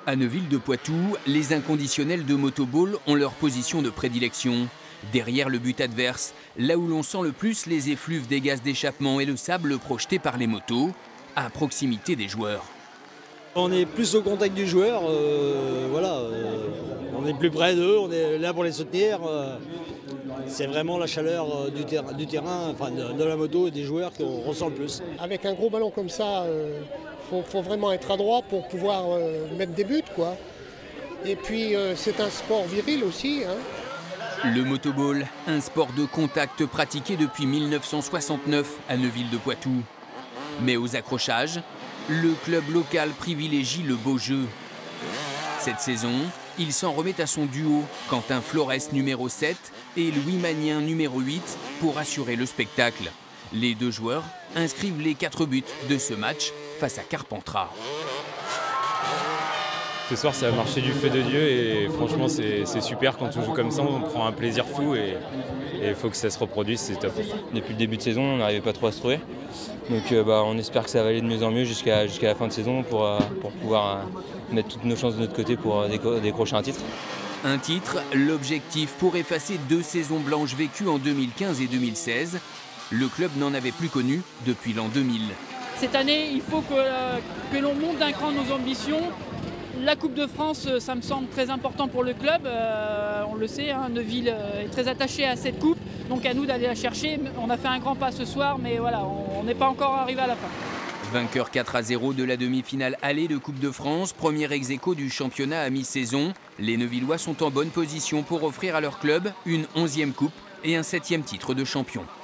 À Neuville-de-Poitou, les inconditionnels de Motoball ont leur position de prédilection. Derrière le but adverse, là où l'on sent le plus les effluves des gaz d'échappement et le sable projeté par les motos, à proximité des joueurs. On est plus au contact du joueur, on est plus près d'eux, on est là pour les soutenir. C'est vraiment la chaleur du terrain, enfin de la moto et des joueurs qu'on ressent le plus. Avec un gros ballon comme ça, faut vraiment être adroit pour pouvoir mettre des buts, quoi. Et puis c'est un sport viril aussi, hein. Le motoball, un sport de contact pratiqué depuis 1969 à Neuville-de-Poitou. Mais aux accrochages, le club local privilégie le beau jeu. Cette saison, il s'en remet à son duo, Quentin Flores numéro 7 et Louis Magnin numéro 8 pour assurer le spectacle. Les deux joueurs inscrivent les 4 buts de ce match face à Carpentras. Ce soir, ça a marché du feu de Dieu et franchement, c'est super. Quand on joue comme ça, on prend un plaisir fou et il faut que ça se reproduise, c'est top. Depuis le début de saison, on n'arrivait pas trop à se trouver. Donc on espère que ça va aller de mieux en mieux jusqu'à la fin de saison pour pouvoir mettre toutes nos chances de notre côté pour décrocher un titre. Un titre, l'objectif pour effacer 2 saisons blanches vécues en 2015 et 2016. Le club n'en avait plus connu depuis l'an 2000. Cette année, il faut que l'on monte d'un cran nos ambitions. La Coupe de France, ça me semble très important pour le club. On le sait, hein, Neuville est très attaché à cette coupe. Donc à nous d'aller la chercher. On a fait un grand pas ce soir, mais voilà, on n'est pas encore arrivé à la fin. Vainqueur 4-0 de la demi-finale allée de Coupe de France, premier ex-aequo du championnat à mi-saison. Les Neuvillois sont en bonne position pour offrir à leur club une 11e coupe et un 7e titre de champion.